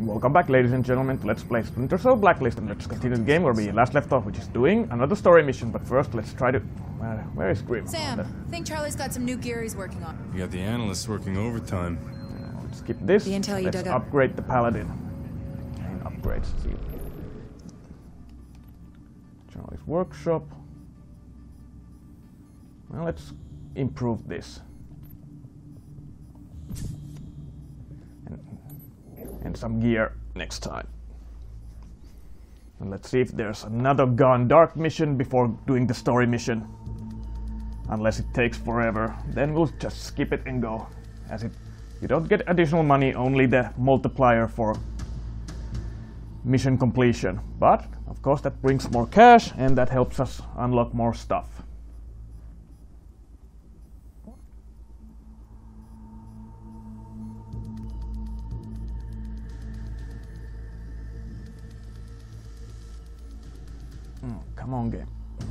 Welcome back, ladies and gentlemen, to Let's Play Splinter Cell Blacklist, and let's continue the game where we last left off, which is doing another story mission. But first, let's try to... where is Grim? Sam, think Charlie's got some new gear he's working on. You got the analysts working overtime. Let's skip this. The intel you let's dug up. upgrade the Paladin. Main upgrades. See. Charlie's workshop. Well, let's improve this. And some gear next time. And let's see if there's another Gone Dark mission before doing the story mission. Unless it takes forever, then we'll just skip it and go. As you don't get additional money, only the multiplier for mission completion. But of course that brings more cash and that helps us unlock more stuff. Come on, game.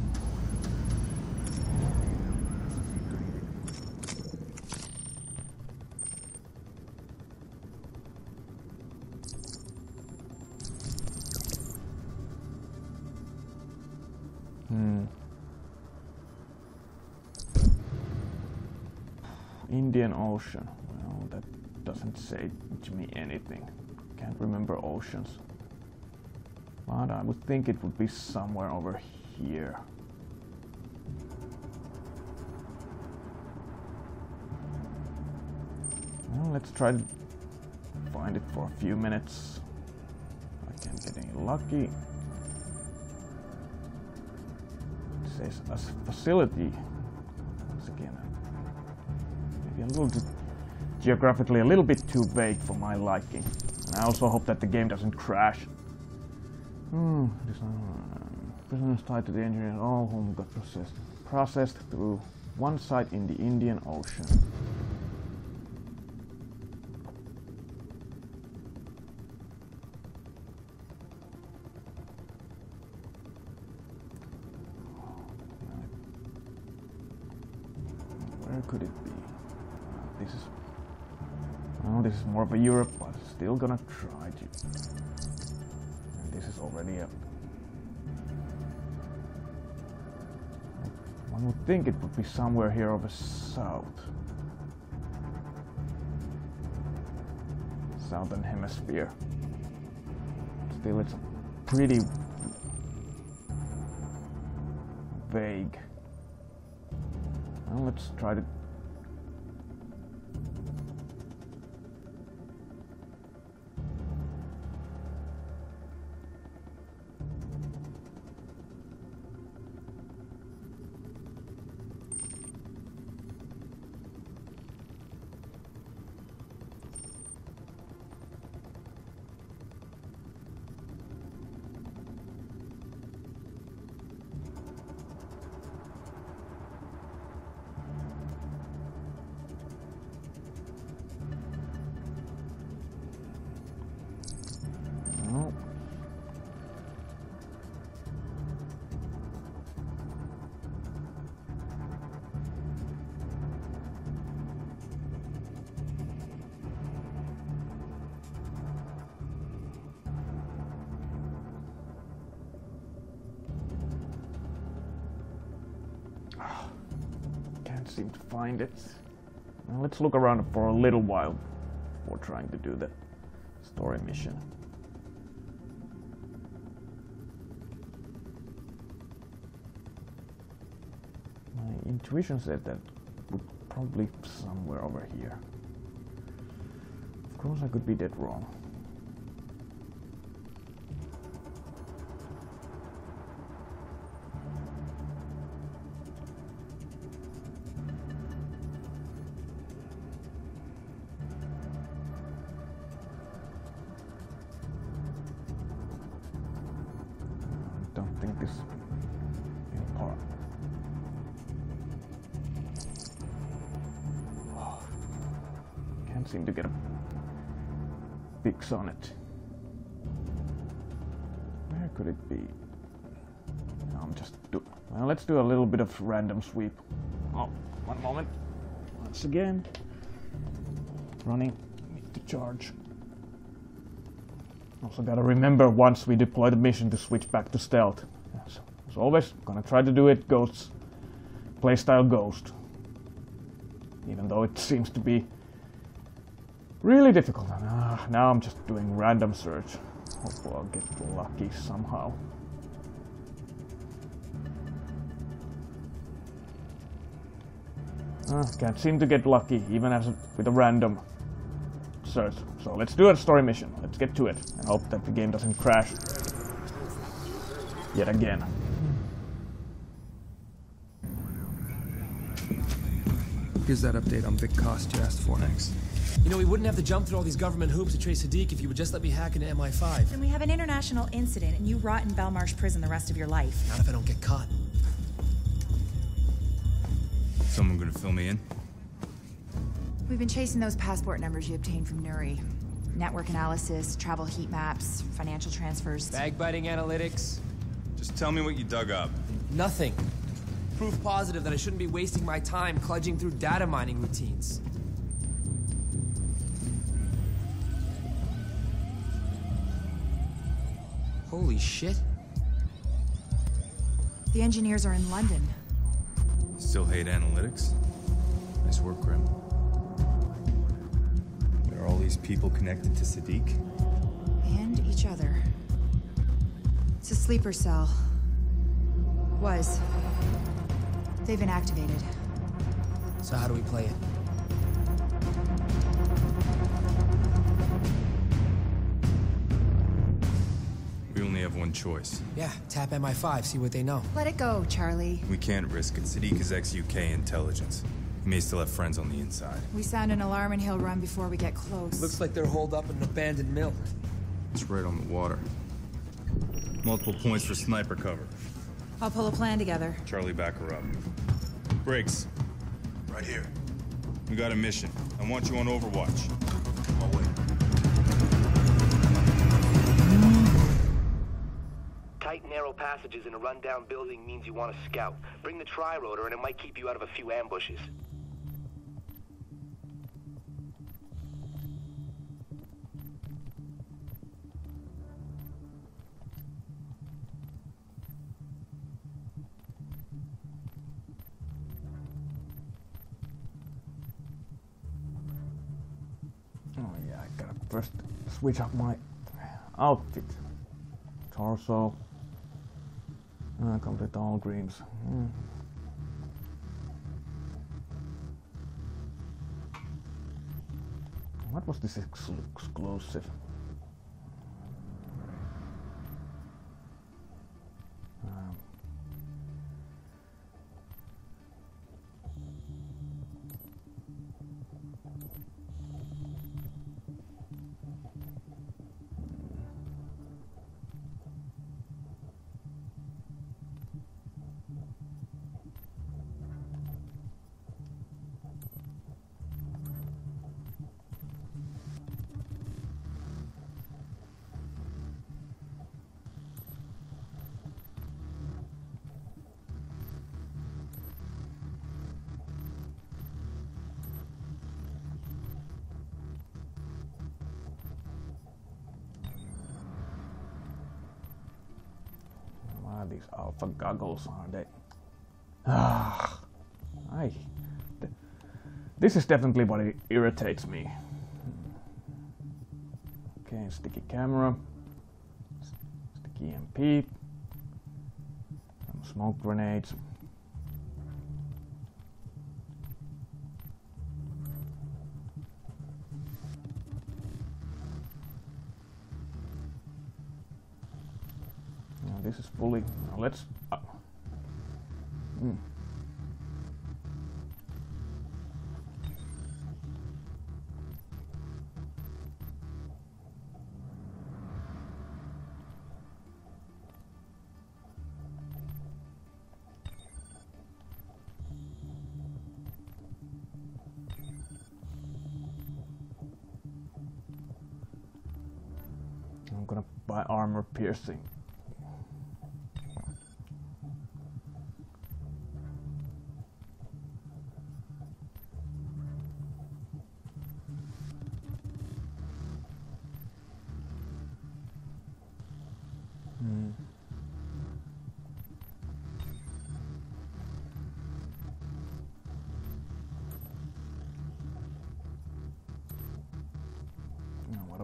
Indian Ocean. Well, that doesn't say to me anything. Can't remember oceans. But I would think it would be somewhere over here. Well, let's try to find it for a few minutes. I can't get any lucky. It says a facility. Once again, maybe a little bit geographically a little bit too vague for my liking. And I also hope that the game doesn't crash. Prisoners tied to the engineer, all whom got processed through one site in the Indian Ocean. Where could it be? This is more of a Europe, but still gonna try to. This is already a... One would think it would be somewhere here over south. Southern hemisphere. Still, it's pretty vague. Well, let's try to... seem to find it. Well, let's look around for a little while before trying to do the story mission. My intuition said that would probably be somewhere over here. Of course, I could be dead wrong. This in part. Oh, can't seem to get a fix on it. Where could it be? Well, let's do a little bit of random sweep. Oh, one moment. Once again, running. Need to charge. Also gotta remember once we deploy the mission to switch back to stealth. Yes. As always, gonna try to do it Ghost's playstyle Ghost. Even though it seems to be really difficult. Now I'm just doing random search. Hopefully I'll get lucky somehow. Can't seem to get lucky even with a random search. So let's do a story mission. Let's get to it and hope that the game doesn't crash yet again. Here's that update on Vic Cost you asked for. Thanks. You know, we wouldn't have to jump through all these government hoops to trace Sadiq if you would just let me hack into MI5. Then we have an international incident and you rot in Belmarsh prison the rest of your life. Not if I don't get caught. Someone gonna fill me in? We've been chasing those passport numbers you obtained from Nuri. Network analysis, travel heat maps, financial transfers. Bag-biting analytics. Just tell me what you dug up. Nothing. Proof positive that I shouldn't be wasting my time kludging through data mining routines. Holy shit. The engineers are in London. You still hate analytics? Nice work, Grim. There are all these people connected to Sadiq? And each other. It's a sleeper cell. Was. They've been activated. So how do we play it? We only have one choice. Yeah, tap MI5, see what they know. Let it go, Charlie. We can't risk it. Sadiq is ex-UK intelligence. He may still have friends on the inside. We sound an alarm and he'll run before we get close. Looks like they're holed up in an abandoned mill. It's right on the water. Multiple points for sniper cover. I'll pull a plan together. Charlie, back her up. Briggs. Right here. We got a mission. I want you on Overwatch. I'll wait. Tight, narrow passages in a rundown building means you want to scout. Bring the tri-rotor and it might keep you out of a few ambushes. Oh yeah, I gotta first switch up my outfit. Torso. Complete all greens. What was this exclusive? These alpha goggles, are they? This is definitely what irritates me. Okay, sticky camera, sticky MP, some smoke grenades. This is fully. Now let's. I'm gonna buy armor piercing.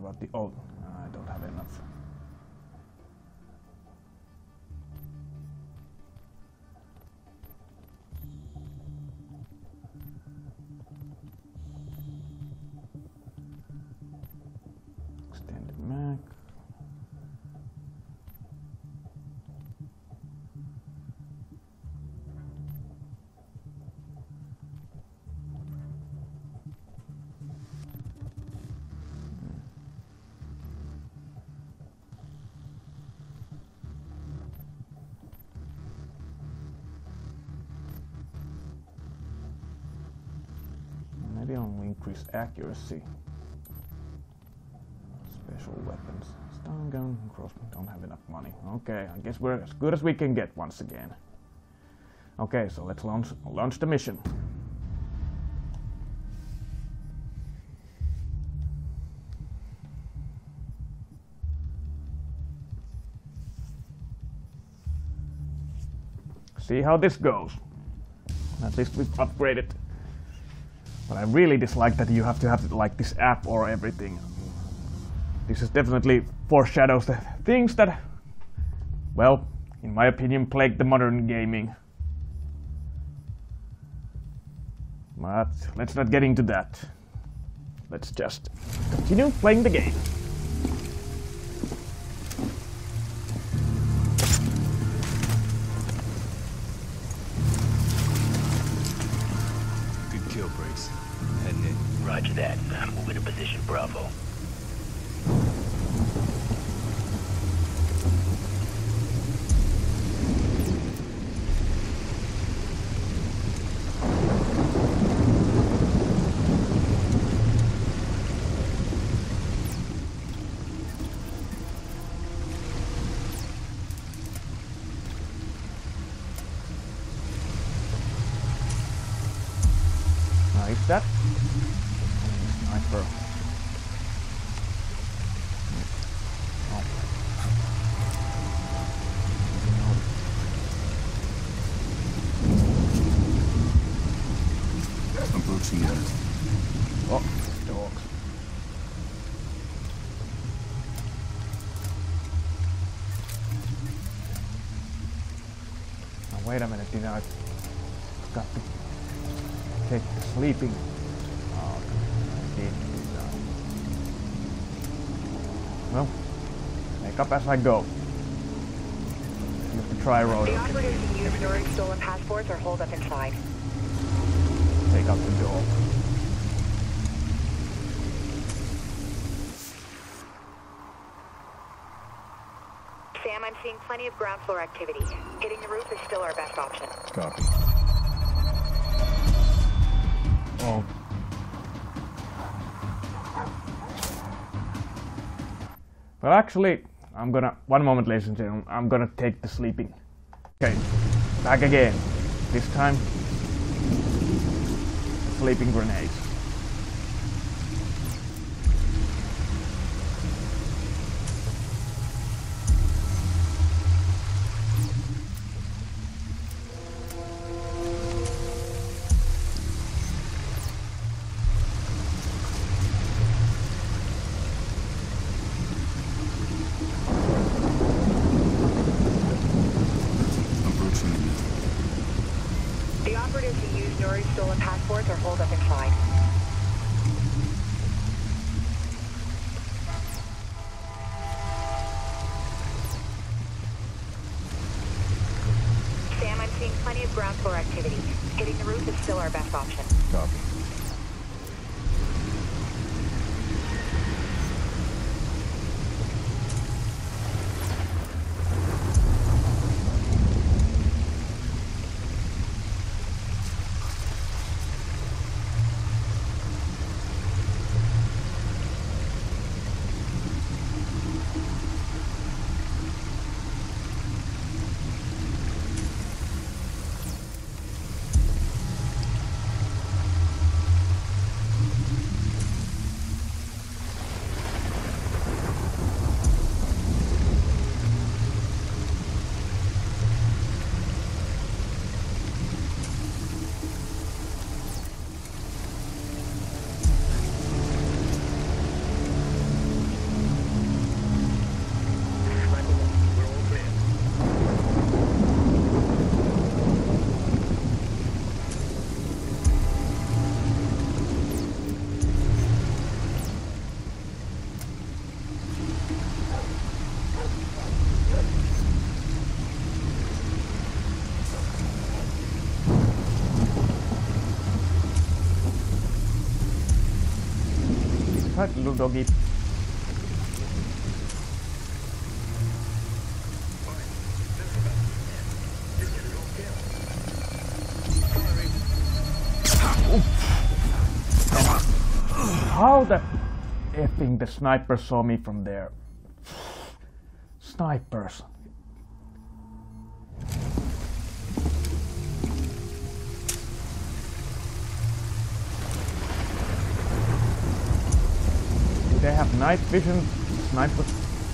about the... Oh, I don't have enough. Extended mag. Maybe I'll increase accuracy. Special weapons. Stun gun, crossbow. Don't have enough money. Okay, I guess we're as good as we can get once again. Okay, so let's launch the mission. See how this goes. At least we've upgraded. But I really dislike that you have to have like this app or everything. This is definitely foreshadows the things that, well, in my opinion, plague the modern gaming. But let's not get into that. Let's just continue playing the game. Good kill, Brace. Heading in. Roger that. I'm moving to position Bravo. Nice that. Sniper. Oh. Approaching the other. Oh, dogs. Now wait a minute, did I got to take the sleeping? Oh, I did that. Well, make up as I go. Use the tri-rotor. The operatives who use Nuri's stolen passports are holed up inside. Take out the door. Sam, I'm seeing plenty of ground floor activity. Hitting the roof is still our best option. Copy. Oh. Well, actually, I'm gonna... One moment, ladies and gentlemen. I'm gonna take the sleeping. Okay, back again. This time, sleeping grenades. Approaching the The operatives who use Nuri's stolen passports are holed up inside. Sam, I'm seeing plenty of ground floor activity. Hitting the roof is still our best option. Copy. Outside, little doggy. How the effing the sniper saw me from there? Snipers. Do they have night vision snipers?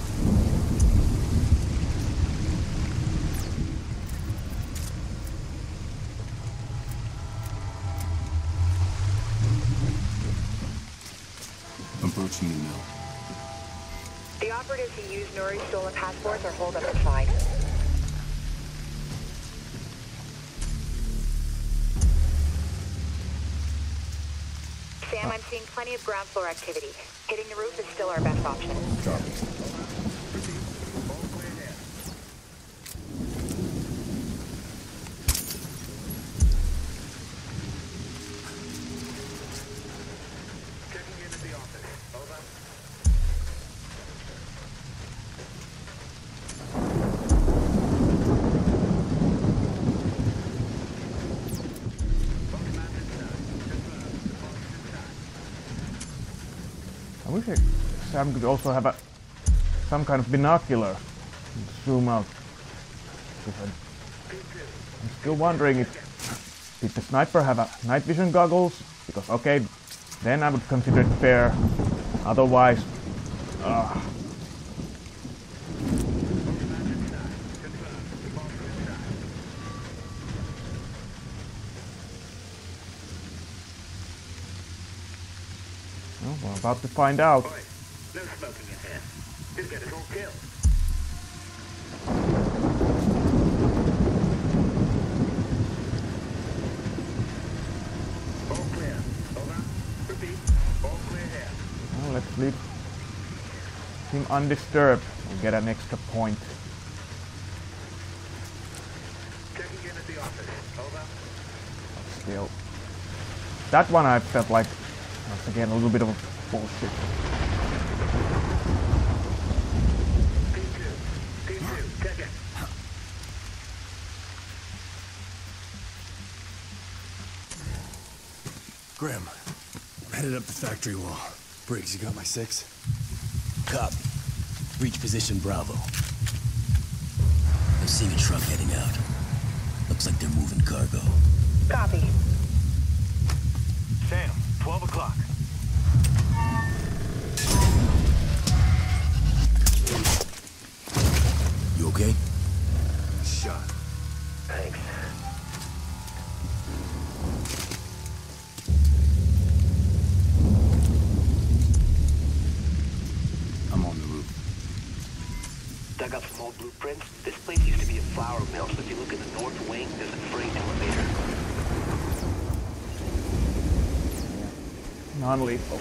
Approaching you now. The operatives who used Nuri's stolen passports are holed up inside. Sam, I'm seeing plenty of ground floor activity. Hitting the roof is still our best option. Copy. I wish Sam could also have some kind of binocular to zoom out. I'm still wondering if did the sniper have a night vision goggles? Because okay, then I would consider it fair. Otherwise, well, we're about to find out. No smoking in here. Just get us all killed. All clear. Over. Repeat. All clear here. Well, let's leave him undisturbed and get an extra point. Checking in at the office. Over. Still, that one I felt like once again a little bit of bullshit. Team 2. Check it. Grim, I'm headed up the factory wall. Briggs, you got my 6? Copy. Reach position Bravo. I'm seeing a truck heading out. Looks like they're moving cargo. Copy. Sam, 12 o'clock. You okay? Shot. Thanks. I'm on the roof. Dug up some old blueprints. This place used to be a flour mill, so if you look in the north wing, there's a freight elevator. Non-lethal.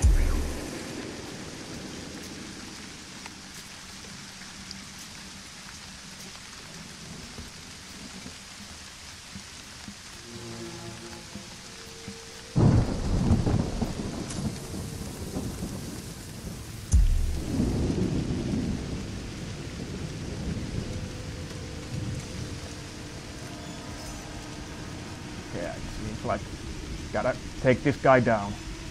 Yeah, it seems like gotta take this guy down.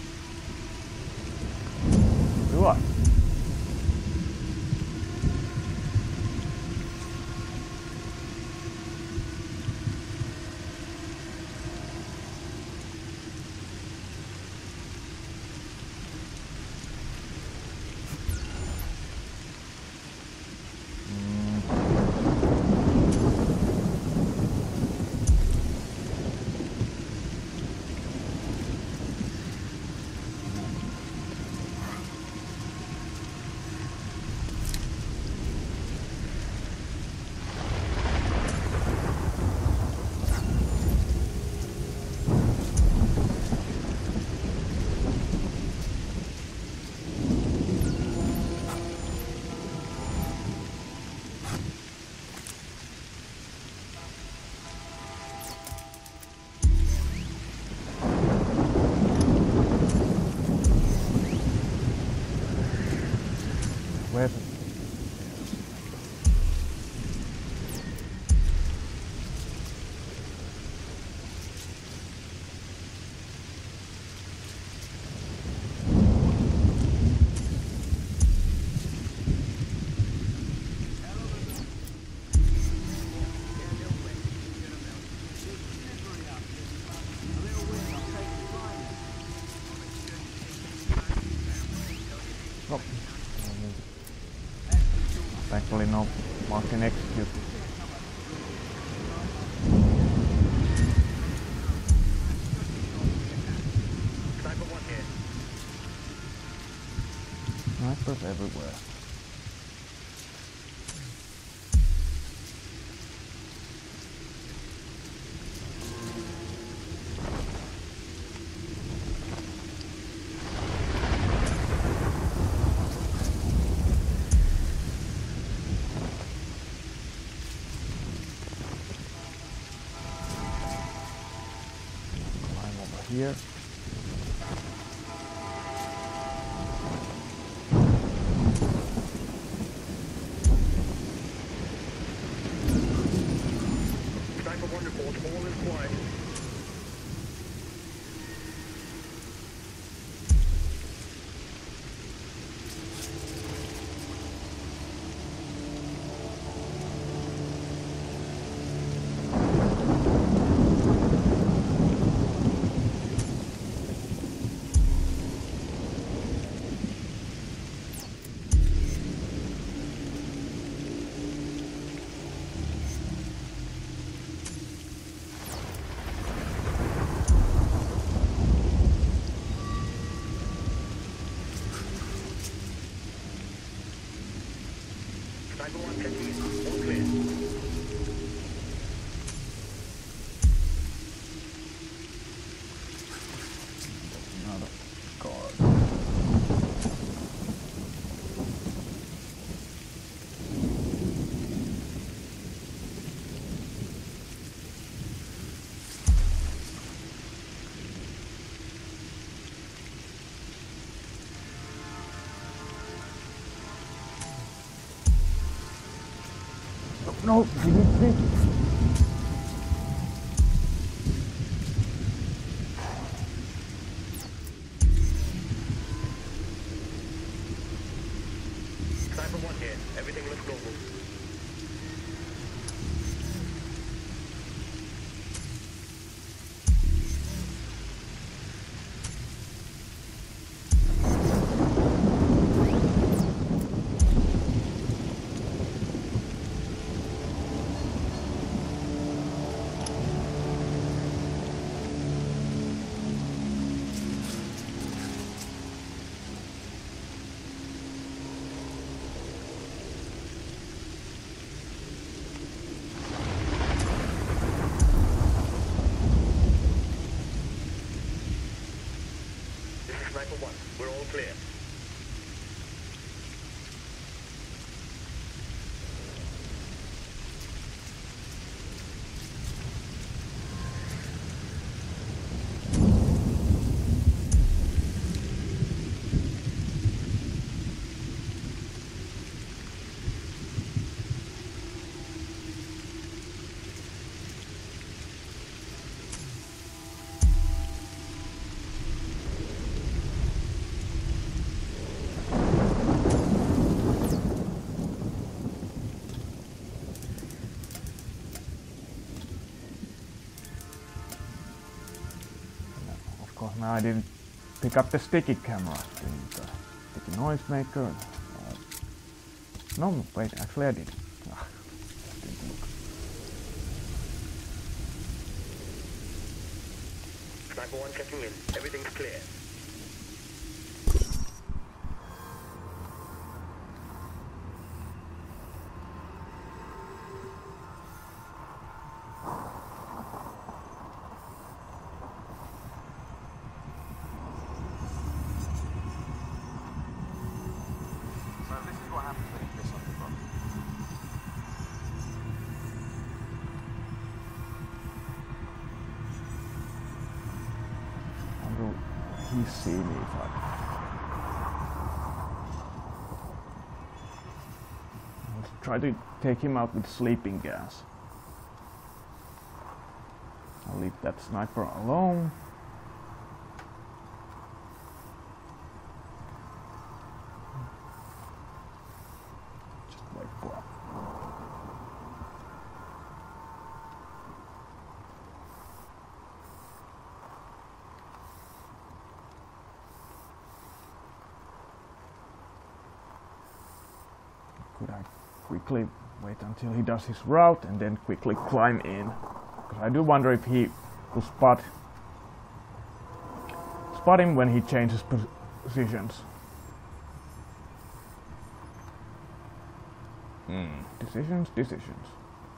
Do I? Where's it? Oh. Thankfully no mark and execute. Snipers everywhere. Here. Sniper 1 report, all is quiet. Sniper 1 checking in, all clear. Another card. No, he needs me. Sniper 1 here, everything looks normal. Sniper 1, we're all clear. Of course, now I didn't pick up the sticky camera. Sticky noisemaker. No, wait, actually I did. Didn't look. Sniper 1 checking in, everything's clear. He see me if I... try to take him out with sleeping gas. I'll leave that sniper alone. Just wait for him. Could I quickly wait until he does his route and then quickly climb in? Because I do wonder if he will spot him when he changes positions. Decisions.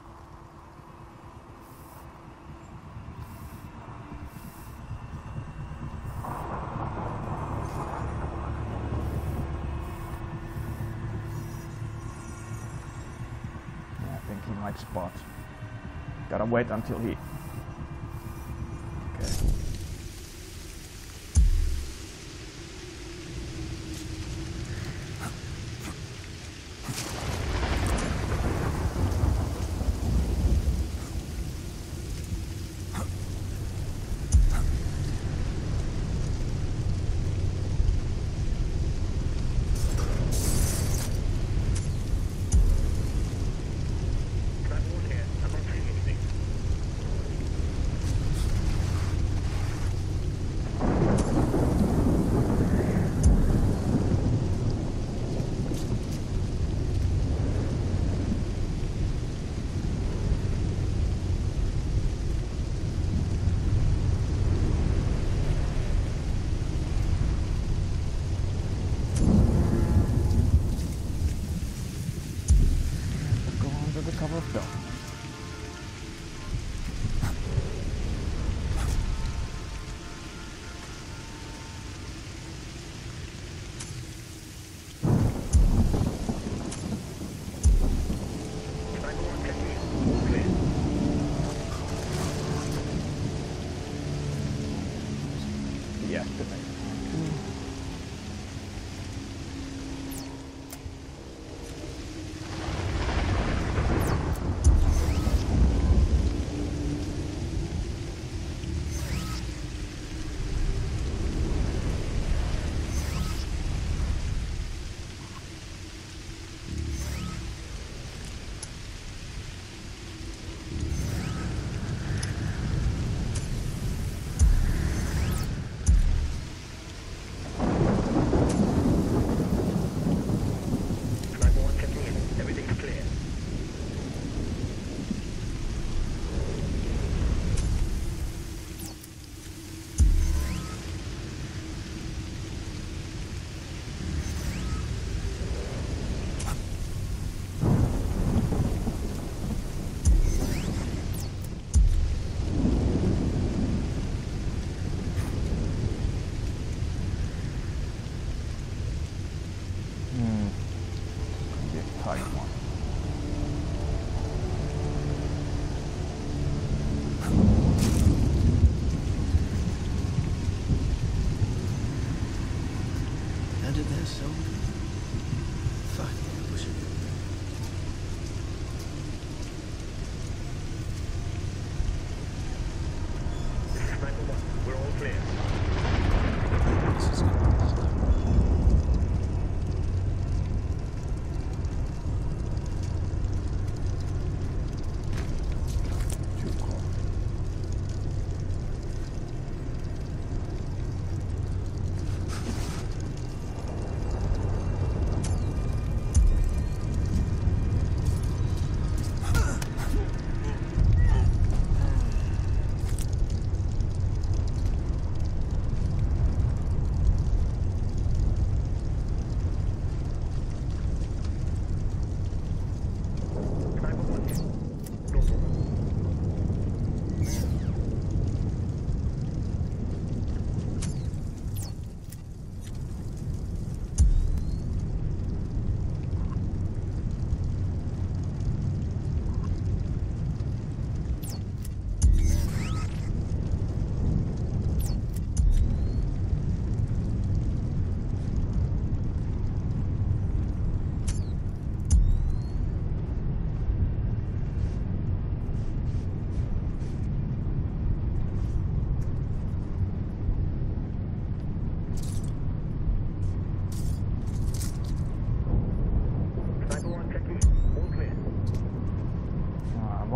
Spot. Gotta wait until he... Okay. Cover of darkness. Deactivate.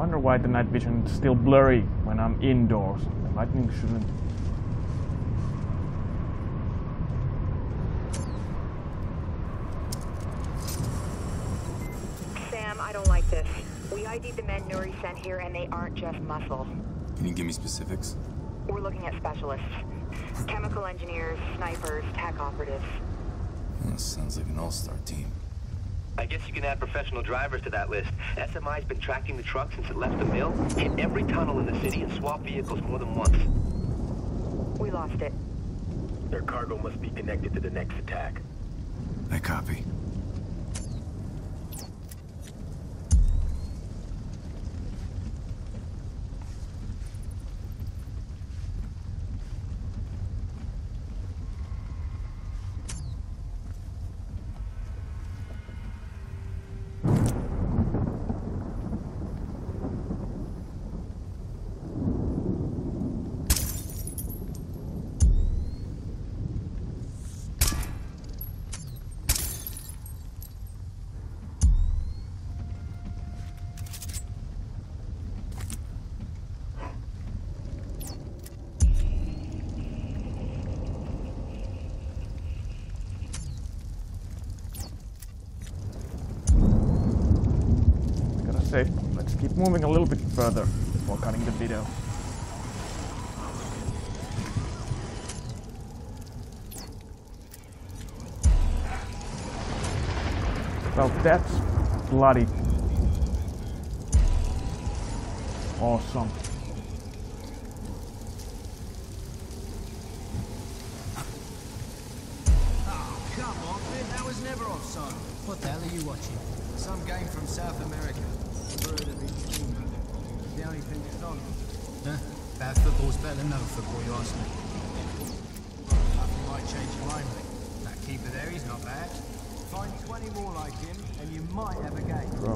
wonder why the night vision is still blurry when I'm indoors. The lightning shouldn't... Sam, I don't like this. We ID'd the men Nuri sent here, and they aren't just muscle. Can you give me specifics? We're looking at specialists. Chemical engineers, snipers, tech operatives. That sounds like an all-star team. I guess you can add professional drivers to that list. SMI's been tracking the truck since it left the mill, hit every tunnel in the city, and swapped vehicles more than once. We lost it. Their cargo must be connected to the next attack. I copy. Let's keep moving a little bit further before cutting the video. Well, that's bloody awesome. Oh, come on, Finn, that was never offside. What the hell are you watching? Some game from South America. The only thing that's on. Huh? Bad football's better than no football, you ask me. You might change your mind, mate. That keeper there, he's not bad. Find 20 more like him, and you might have a game. Bro.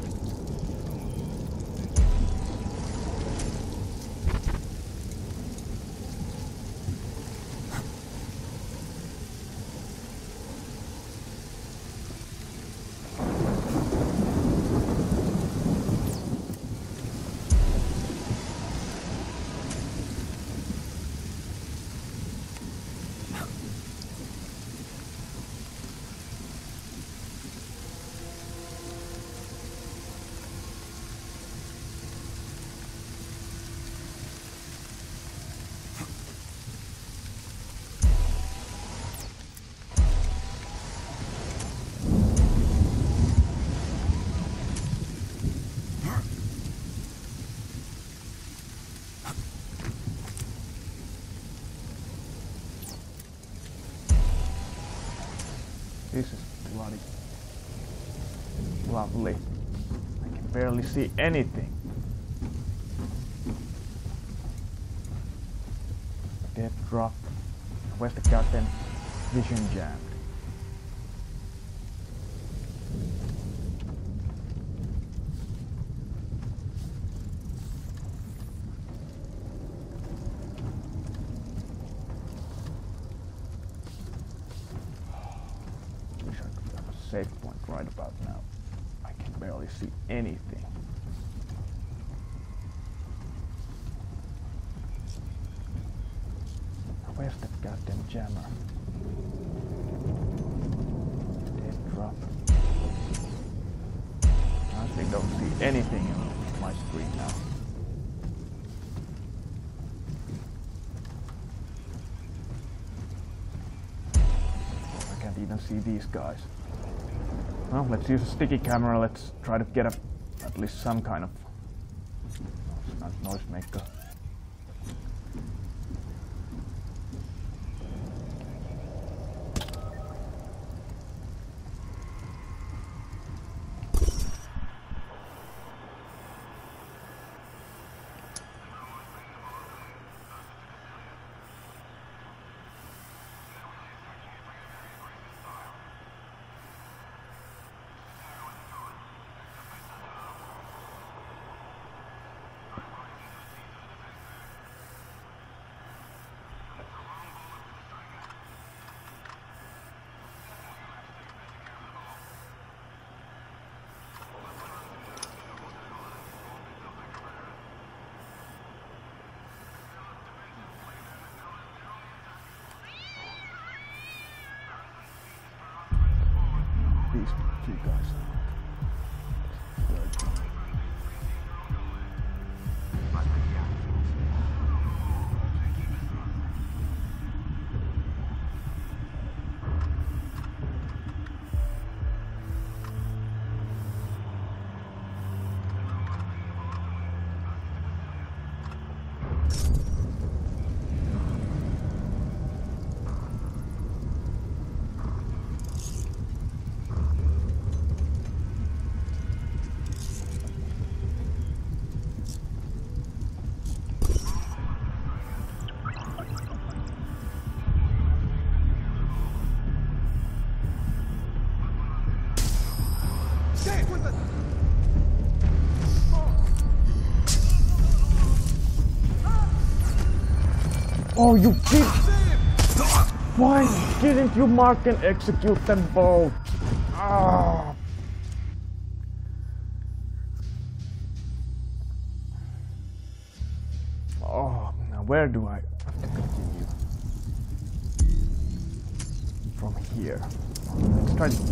This is bloody lovely. I can barely see anything. Dead drop. Where's the goddamn vision jammed? Safe point right about now. I can barely see anything. Where's the goddamn jammer? Dead drop. I honestly don't see anything on my screen now. I can't even see these guys. Well, let's use a sticky camera. Let's try to get at least some kind of noise maker. these two guys. Oh, you kid! Why didn't you mark and execute them both? Ah. Oh, now where do I have to continue? From here. Let's try to...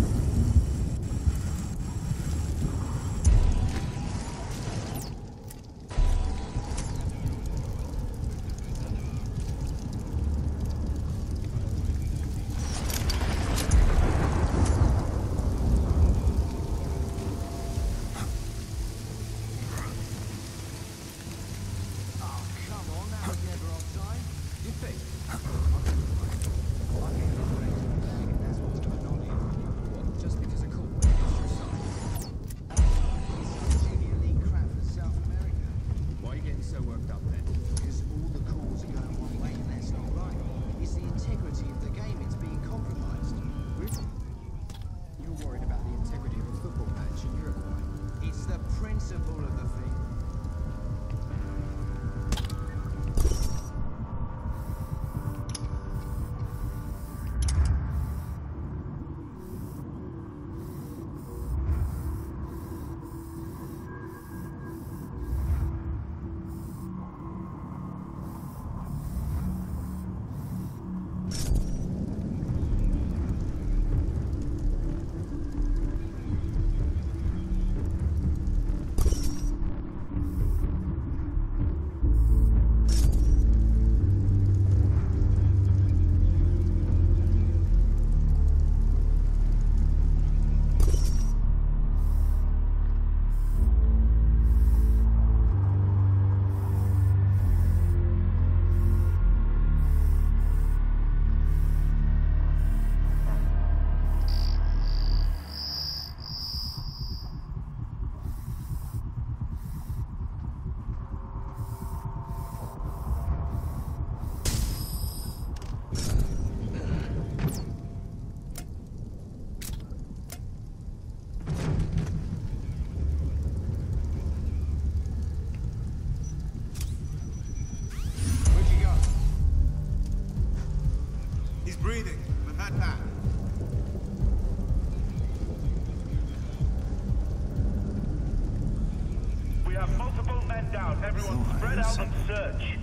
Breathing, but not bad. We have multiple men down. Everyone spread out and search.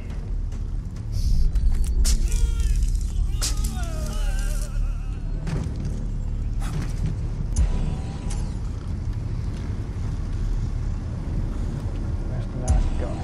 Where's the last guy?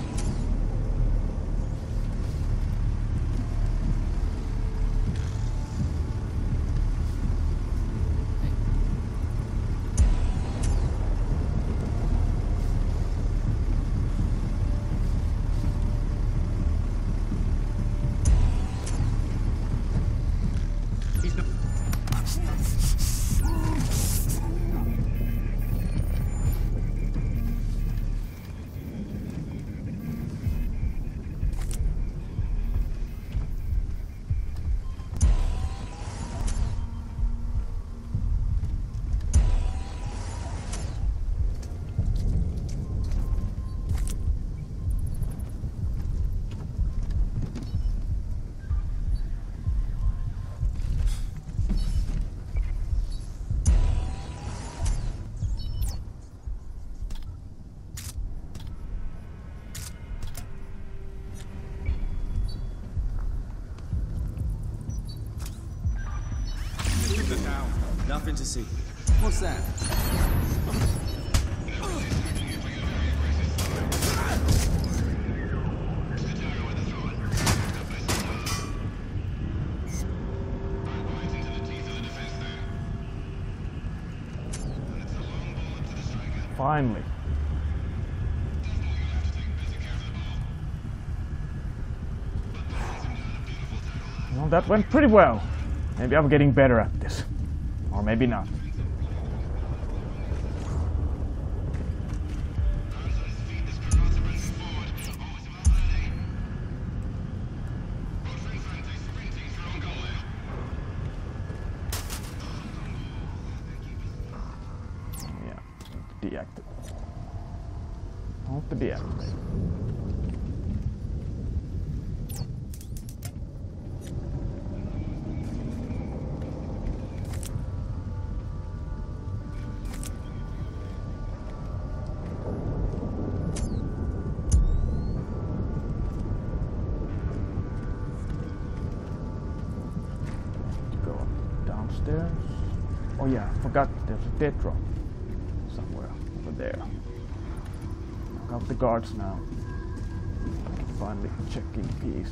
Nothing to see. What's that? Finally. Well, that went pretty well. Maybe I'm getting better at this. Or maybe not. Yeah, deactivate. Hold to deactivate. Downstairs. Oh yeah, I forgot there's a dead drop somewhere over there. Knock out the guards now. Finally check in peace.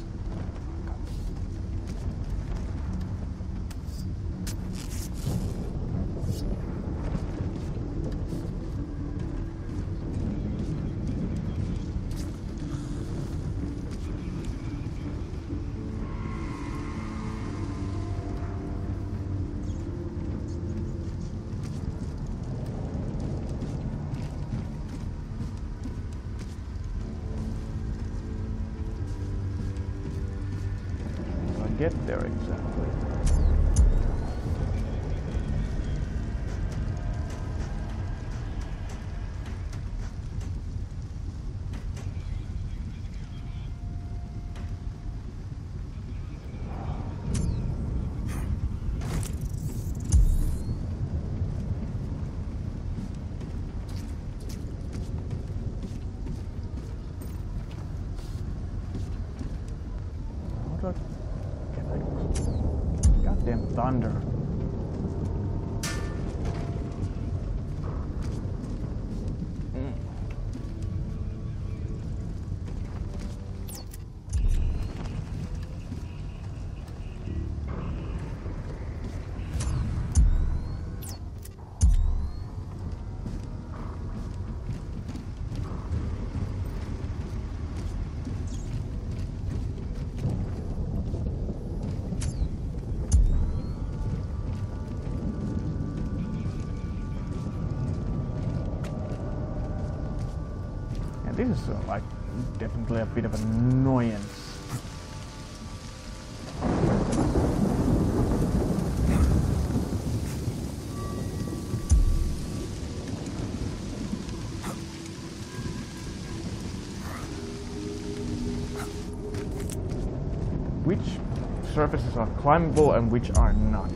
Get there exactly. How do I goddamn thunder. This is like definitely a bit of an annoyance. Which surfaces are climbable and which are not?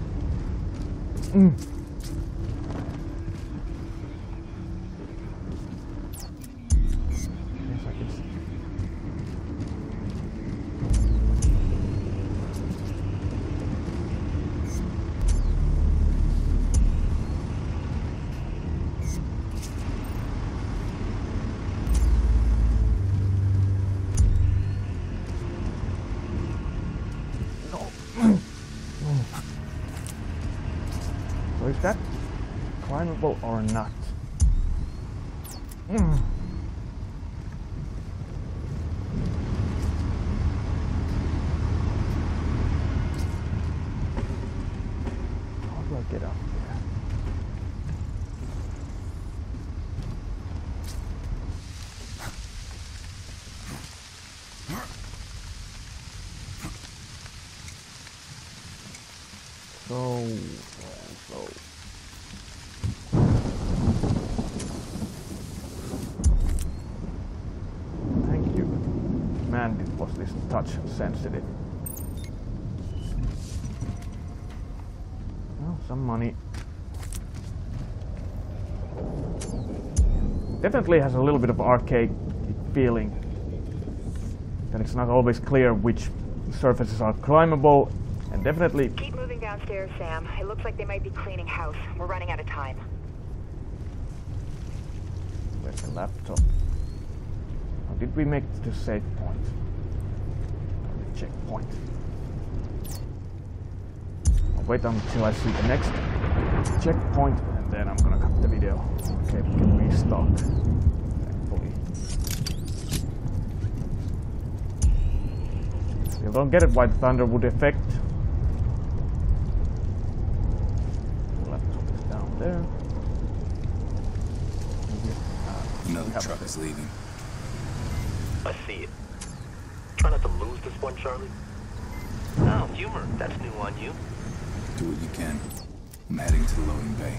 So is that climbable or not? How do I get up there? So. Thank you. Man, it was this touch sensitive. Well, some money. Definitely has a little bit of arcade feeling. That it's not always clear which surfaces are climbable, and definitely heading downstairs, Sam. It looks like they might be cleaning house. We're running out of time. Where's the laptop? How did we make it to save point? Or the checkpoint? I'll wait until I see the next checkpoint and then I'm gonna cut the video. Okay, we can restock. Thankfully. Still don't get it why the thunder would affect. The laptop is down there. Another truck is leaving. I see it. Try not to lose this one, Charlie. Oh, humor. That's new on you. Do what you can. I'm heading to the loading bay.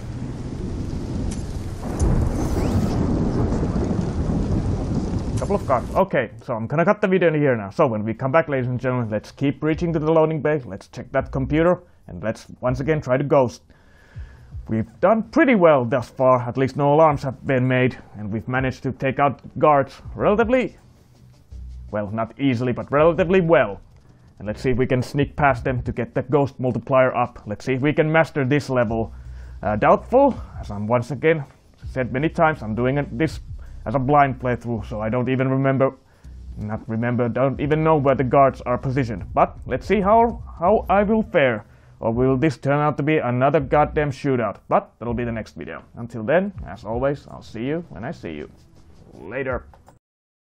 Couple of cars. Okay, so I'm gonna cut the video in here now. So when we come back, ladies and gentlemen, let's keep reaching to the loading bay. Let's check that computer and let's once again try to ghost. We've done pretty well thus far, at least no alarms have been made, and we've managed to take out guards relatively, well, not easily, but relatively well. And let's see if we can sneak past them to get the ghost multiplier up. Let's see if we can master this level. Doubtful, as I'm once again said many times, I'm doing this as a blind playthrough, so I don't even don't even know where the guards are positioned. But let's see how I will fare. Or will this turn out to be another goddamn shootout? But that'll be the next video. Until then, as always, I'll see you when I see you. Later.